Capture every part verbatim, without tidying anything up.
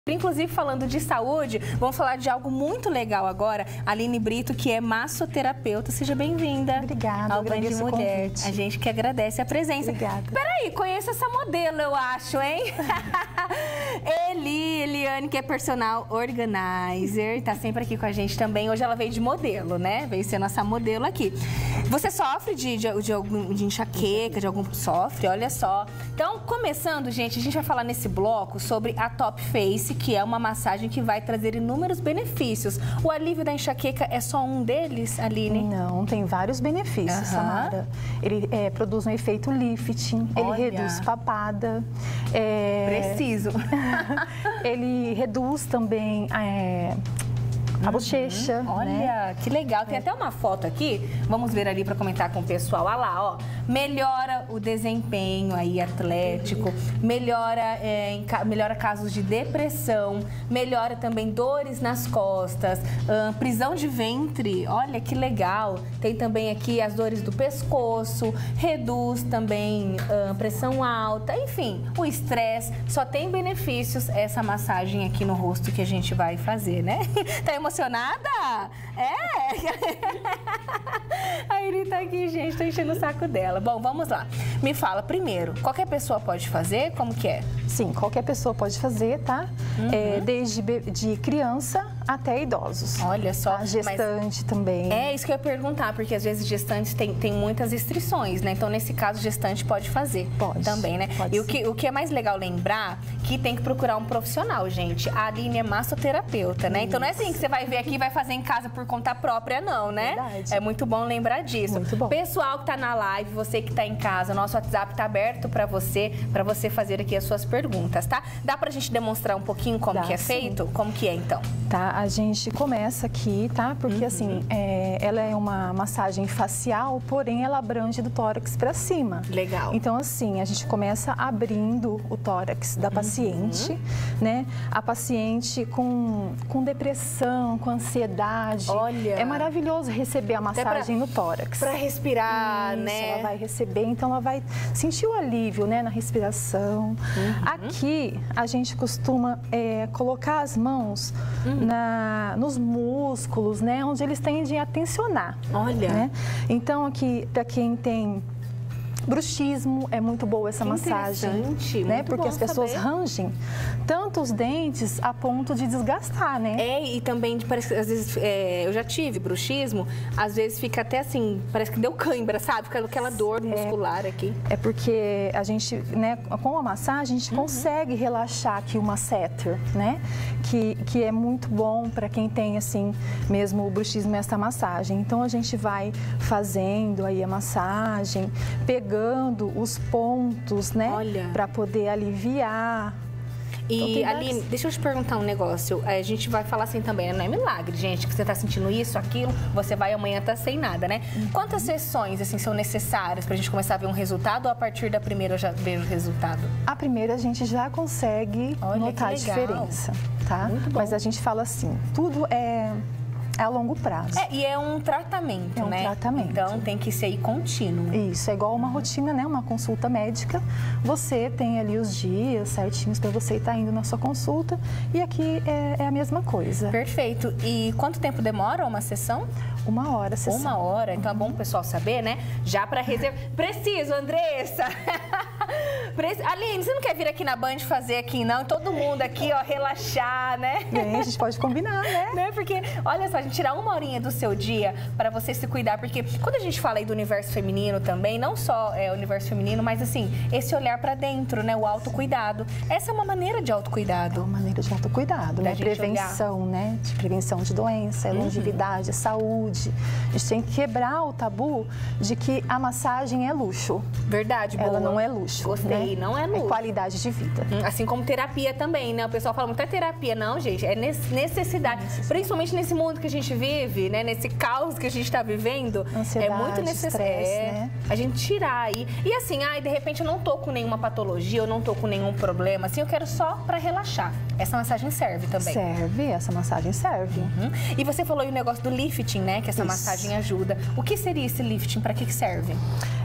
Inclusive, falando de saúde, vamos falar de algo muito legal agora. Aline Brito, que é massoterapeuta. Seja bem-vinda. Obrigada, ao Band Mulher. A gente que agradece a presença. Obrigada. Peraí, conheço essa modelo, eu acho, hein? Eli, Eliane, que é personal organizer, tá sempre aqui com a gente também. Hoje ela veio de modelo, né? Veio ser nossa modelo aqui. Você sofre de, de, de, algum, de enxaqueca, de algum... Sofre, olha só. Então, começando, gente, a gente vai falar nesse bloco sobre a Top Face, que é uma massagem que vai trazer inúmeros benefícios. O alívio da enxaqueca é só um deles, Aline? Não, tem vários benefícios, uhum. Samara. Ele é, produz um efeito lifting, Olha. ele reduz papada. É... Preciso. Ele reduz também... É... a uhum. bochecha. Olha, né? Que legal. Tem é. até uma foto aqui, vamos ver ali para comentar com o pessoal. Olha lá, ó. Melhora o desempenho aí atlético, melhora, é, em, melhora casos de depressão, melhora também dores nas costas, hum, prisão de ventre, olha que legal. Tem também aqui as dores do pescoço, reduz também hum, pressão alta, enfim, o estresse. Só tem benefícios essa massagem aqui no rosto que a gente vai fazer, né? Tá emocionada? É! A Iris tá aqui, gente, tô enchendo o saco dela. Bom, vamos lá. Me fala, primeiro, qualquer pessoa pode fazer? Como que é? Sim, qualquer pessoa pode fazer, tá? Uhum. É, desde de criança até idosos. Olha só. A gestante mas... também. É isso que eu ia perguntar, porque às vezes gestantes tem, tem muitas restrições, né? Então, nesse caso, gestante pode fazer. Pode. Também, né? Pode e o que, o que é mais legal lembrar, que tem que procurar um profissional, gente. A Aline é massoterapeuta, né? Isso. Então, não é assim que você vai ver aqui e vai fazer em casa por conta própria, não, né? Verdade. É muito bom lembrar disso. Muito bom. Pessoal que tá na live, você que tá em casa, nosso WhatsApp tá aberto pra você, pra você fazer aqui as suas perguntas, tá? Dá pra gente demonstrar um pouquinho como Dá, que é sim. feito? Como que é, então? Tá, a gente começa aqui, tá? Porque, uhum. assim, é, ela é uma massagem facial, porém ela abrange do tórax pra cima. Legal. Então, assim, a gente começa abrindo o tórax da paciente, uhum. né? A paciente com, com depressão, com ansiedade. Olha! É maravilhoso receber a massagem pra, no tórax. Pra respirar, Isso, né? Ela vai receber, então ela vai sentir o alívio, né? Na respiração. Uhum. Aqui, a gente costuma é, colocar as mãos uhum. na, nos músculos, né? Onde eles tendem a tensionar. Olha! Né? Então, aqui, para quem tem bruxismo, é muito boa essa que massagem, interessante, né? muito Porque bom as pessoas saber. rangem tanto os dentes a ponto de desgastar, né? É, e também parece que às vezes é, eu já tive bruxismo, às vezes fica até assim, parece que deu cãibra, sabe? Fica aquela dor muscular é, aqui. É porque a gente, né, com a massagem, a gente uhum. consegue relaxar aqui o masseter, né? Que, que é muito bom para quem tem, assim, mesmo o bruxismo, essa massagem. Então, a gente vai fazendo aí a massagem, pegando os pontos, né? Olha. Para poder aliviar. E, então, Aline, vários... deixa eu te perguntar um negócio. A gente vai falar assim também, né? Não é milagre, gente, que você tá sentindo isso, aquilo, você vai amanhã tá sem nada, né? Uhum. Quantas sessões, assim, são necessárias pra gente começar a ver um resultado ou a partir da primeira eu já vejo o resultado? A primeira a gente já consegue Olha, notar a diferença, tá? Muito bom. Mas a gente fala assim, tudo é... é a longo prazo. É, e é um tratamento, é um né? tratamento. Então, tem que ser aí contínuo. Isso, é igual uma rotina, né? Uma consulta médica. Você tem ali os dias certinhos para você estar indo na sua consulta. E aqui é, é a mesma coisa. Perfeito. E quanto tempo demora uma sessão? Uma hora a sessão. Uma hora. Então, é bom o pessoal saber, né? Já para reservar... Preciso, Andressa! Aline, você não quer vir aqui na Band fazer aqui, não? Todo mundo aqui, ó, relaxar, né? Bem, a gente pode combinar, né? né? Porque, olha só, a gente tirar uma horinha do seu dia para você se cuidar. Porque quando a gente fala aí do universo feminino também, não só é o universo feminino, mas assim, esse olhar para dentro, né? O autocuidado. Essa é uma maneira de autocuidado. É uma maneira de autocuidado, né? Prevenção, olhar. né? De prevenção de doença, uhum. longevidade, saúde. A gente tem que quebrar o tabu de que a massagem é luxo. Verdade, boa. Ela não é luxo. Gostei, né? não é luxo. É qualidade de vida. Assim como terapia também, né? O pessoal fala muito é terapia. Não, gente, é necessidade. necessidade. Principalmente nesse mundo que a gente vive, né? Nesse caos que a gente está vivendo. Ansiedade, é muito necessário é, né? a gente tirar aí. E assim, ai, de repente eu não tô com nenhuma patologia, eu não tô com nenhum problema, assim, eu quero só para relaxar. Essa massagem serve também. Serve, essa massagem serve. Uhum. E você falou aí o negócio do lifting, né? Que essa Isso. massagem ajuda. O que seria esse lifting? Para que que serve?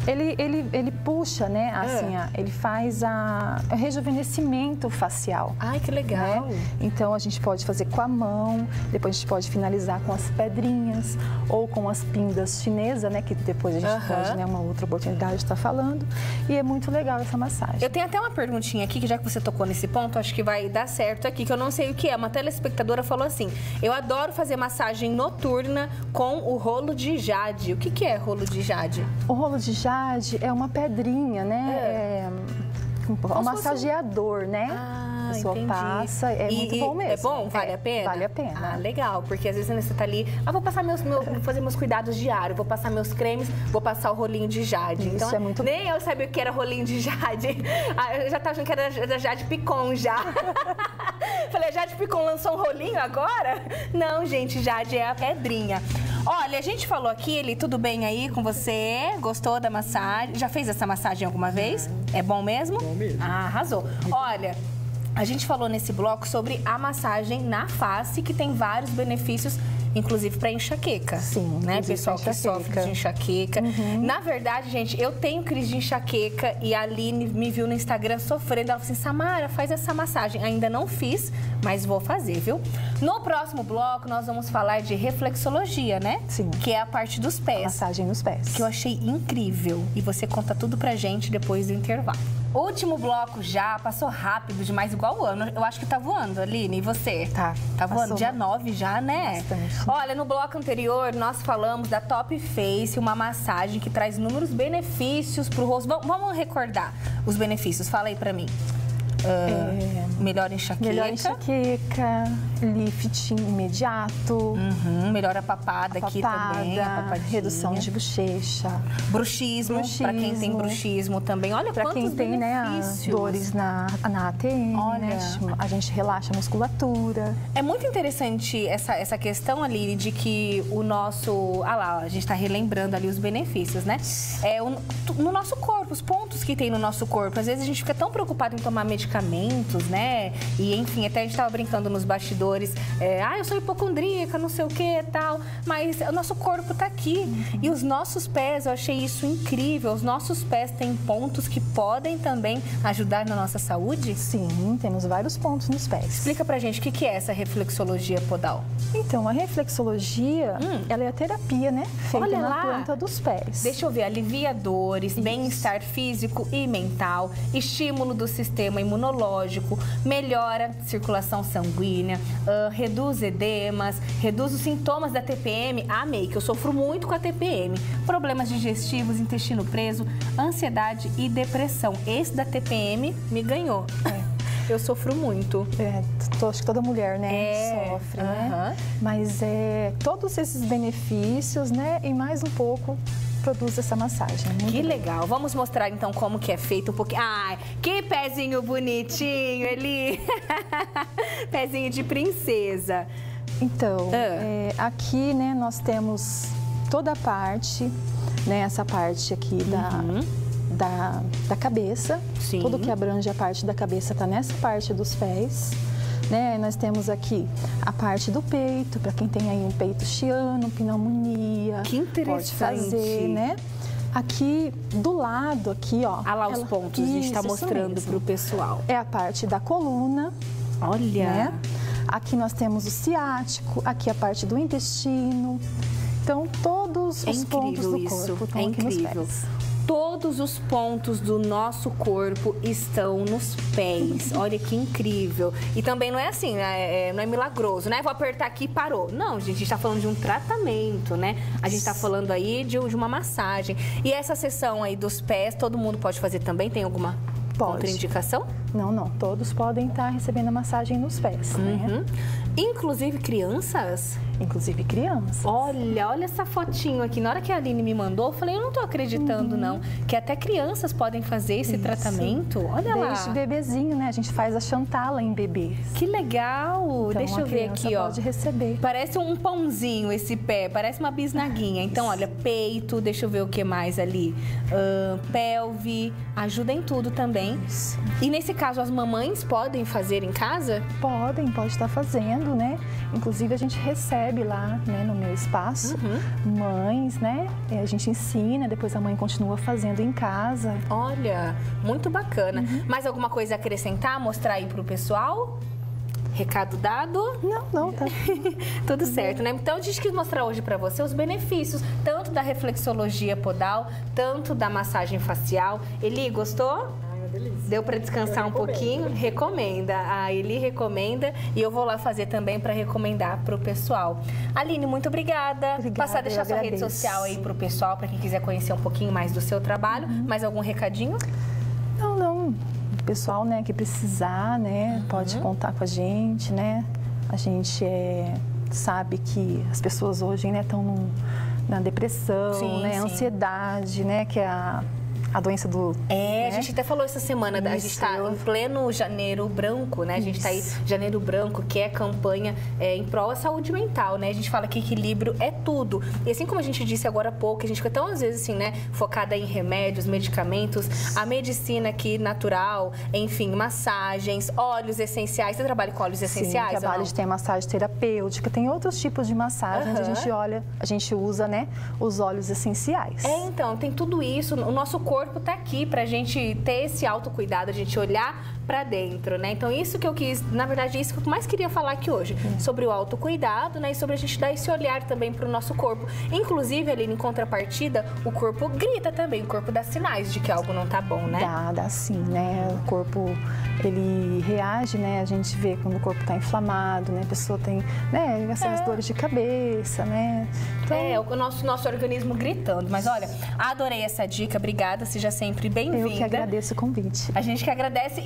Ele, ele, ele puxa, né? Assim, É. a- ele faz a, o rejuvenescimento facial. Ai, que legal. Né? Então a gente pode fazer com a mão, depois a gente pode finalizar com as pedrinhas ou com as pindas chinesas, né? Que depois a gente Aham. pode, né? Uma outra oportunidade de estar falando. E é muito legal essa massagem. Eu tenho até uma perguntinha aqui, que já que você tocou nesse ponto, acho que vai dar certo aqui, que eu não sei o que é. Uma telespectadora falou assim, eu adoro fazer massagem noturna com o rolo de jade. O que, que é rolo de jade? O rolo de jade é uma pedrinha, né? É, como Como um se fosse massageador, né? Ah, a pessoa entendi. passa, é E- muito e bom mesmo. É bom? Vale É, a pena? Vale a pena. Ah, legal, porque às vezes né, você tá ali, ah, vou passar meus, meu, vou fazer meus cuidados diários, vou passar meus cremes, vou passar o rolinho de jade. Isso Então, é muito nem eu sabia o que era rolinho de jade. Ah, eu já tava achando que era, era Jade Picon já. Falei, Jade Picon lançou um rolinho agora? Não, gente, Jade é a pedrinha. Olha, a gente falou aqui, Eli, tudo bem aí com você? Gostou da massagem? Já fez essa massagem alguma vez? É bom mesmo? Bom mesmo. Ah, arrasou. Olha, a gente falou nesse bloco sobre a massagem na face, que tem vários benefícios, inclusive para enxaqueca. Sim, né? inclusive Pessoal pra que sofre enxaqueca. de enxaqueca. Na verdade, gente, eu tenho crise de enxaqueca e a Aline me viu no Instagram sofrendo. Ela falou assim, Samara, faz essa massagem. Ainda não fiz, mas vou fazer, viu? No próximo bloco, nós vamos falar de reflexologia, né? Sim. Que é a parte dos pés. Massagem nos pés. Que eu achei incrível. E você conta tudo pra gente depois do intervalo. Último bloco já, passou rápido demais, igual o ano. Eu acho que tá voando, Aline. E você? Tá, Tá voando? passou. Dia nove já, né? Bastante. Olha, no bloco anterior, nós falamos da Top Face, uma massagem que traz inúmeros benefícios pro rosto. Vamos, vamos recordar os benefícios. Fala aí pra mim. Ah, melhor enxaqueca. Melhor enxaqueca, lifting imediato, Uhum, melhor a papada, aqui também. A papada, papadinha. redução de bochecha. Bruxismo, pra quem tem Bruxismo. bruxismo também. Olha Para quantos quem tem, né, as benefícios. dores na, na A T M, Olha. né, a gente relaxa a musculatura. É muito interessante essa, essa questão, Aline, de que o nosso... Ah lá, a gente está relembrando ali os benefícios, né? É, o, no nosso corpo, os pontos que tem no nosso corpo. Às vezes a gente fica tão preocupado em tomar medicamentos, né? E, enfim, até a gente estava brincando nos bastidores. É, ah, eu sou hipocondríaca, não sei o que e tal. Mas o nosso corpo tá aqui. Uhum. E os nossos pés, eu achei isso incrível. Os nossos pés têm pontos que podem também ajudar na nossa saúde? Sim, temos vários pontos nos pés. Explica pra gente o que que é essa reflexologia podal. Então, a reflexologia, Hum. ela é a terapia, né? Feita Olha na lá. planta dos pés. Deixa eu ver, alivia dores, bem-estar físico e mental, estímulo do sistema imunológico, melhora a circulação sanguínea, uh, reduz edemas, reduz os sintomas da T P M. Amei, que eu sofro muito com a T P M. Problemas digestivos, intestino preso, ansiedade e depressão. Esse da T P M me ganhou. É. Eu sofro muito. É, tô- acho que toda mulher, né, É, sofre, né? aham. Mas é, todos esses benefícios, né, e mais um pouco, produz essa massagem. Muito Que bom. legal. Vamos mostrar então como que é feito um pouquinho. Ai, que pezinho bonitinho, Eli. Pezinho de princesa. Então, Ah. é, aqui, né, nós temos toda a parte, né, essa parte aqui da, da, da cabeça. Sim. Tudo que abrange a parte da cabeça está nessa parte dos pés. Né? Nós temos aqui a parte do peito, para quem tem aí um peito chiano, pneumonia. Que interessante. Pode fazer, né? Aqui do lado, aqui, ó. Olha lá os ela- pontos, a gente está Isso, isso mostrando mesmo. pro pessoal. É a parte da coluna, Olha. né? Aqui nós temos o ciático, aqui a parte do intestino. Então, todos É os pontos incrível do isso. corpo estão É aqui nos incrível. pés. Todos os pontos do nosso corpo estão nos pés. Olha que incrível. E também não é assim, né? É- não é milagroso, né? Vou apertar aqui e parou. Não, gente, a gente está falando de um tratamento, né? A gente está falando aí de, de uma massagem. E essa sessão aí dos pés, todo mundo pode fazer também? Tem alguma Pode. contraindicação? Não, não. Todos podem estar recebendo a massagem nos pés, né? Uhum. Inclusive crianças? Inclusive crianças. Olha, olha essa fotinho aqui. Na hora que a Aline me mandou, eu falei, eu não tô acreditando, não. Que até crianças podem fazer esse Isso. tratamento. Olha Desde lá. bebezinho, né? A gente faz a chantala em bebês. Que legal. Então, Deixa a eu ver criança aqui, ó. pode receber. Parece um pãozinho esse pé, parece uma bisnaguinha. Então, olha, peito, deixa eu ver o que mais ali. Ahn, pelve, ajuda em tudo também. Isso. E nesse caso, as mamães podem fazer em casa? Podem, pode estar fazendo, né? Inclusive a gente recebe lá, né, no meu espaço, uhum. mães, né? A gente ensina, depois a mãe continua fazendo em casa. Olha, muito bacana. Uhum. Mais alguma coisa a acrescentar, mostrar aí pro pessoal? Recado dado? Não, não, tá. Tudo certo, né? Então, a gente quis mostrar hoje pra você os benefícios, tanto da reflexologia podal, tanto da massagem facial. Eli, gostou? Deu para descansar um pouquinho? Recomenda. A Eli recomenda e eu vou lá fazer também para recomendar para o pessoal. Aline, muito obrigada. Obrigada, Passar a deixar sua agradeço. rede social aí para o pessoal, para quem quiser conhecer um pouquinho mais do seu trabalho. Uhum. Mais algum recadinho? Não, não. O pessoal, né, que precisar, né, uhum. pode contar com a gente, né? A gente é, sabe que as pessoas hoje, né, estão na depressão, sim, né, sim. ansiedade, né, que é a a doença do... É, né? A gente até falou essa semana, Isso, a gente está eu... em pleno Janeiro Branco, né? A gente está aí, Janeiro Branco, que é campanha é, em prol da saúde mental, né? A gente fala que equilíbrio é tudo. E assim como a gente disse agora há pouco, a gente fica tão, às vezes, assim, né? Focada em remédios, medicamentos, a medicina aqui natural, enfim, massagens, óleos essenciais. Você trabalha com óleos essenciais? Sim, trabalho de ter massagem terapêutica, tem outros tipos de massagem, uhum. onde a gente olha, a gente usa, né? Os óleos essenciais. É, então, tem tudo isso. O nosso corpo tá aqui pra gente ter esse autocuidado, a gente olhar pra dentro, né? Então, isso que eu quis, na verdade, isso que eu mais queria falar aqui hoje, uhum. sobre o autocuidado, né? E sobre a gente dar esse olhar também pro nosso corpo. Inclusive, ali em contrapartida, o corpo grita também, o corpo dá sinais de que algo não tá bom, né? Dá, dá sim, né? O corpo, ele reage, né? A gente vê quando o corpo tá inflamado, né? A pessoa tem, né? Essas é. dores de cabeça, né? Então... É, o nosso, nosso organismo gritando. Mas, olha, adorei essa dica, obrigada, seja sempre bem-vinda. Eu que agradeço o convite. A gente que agradece.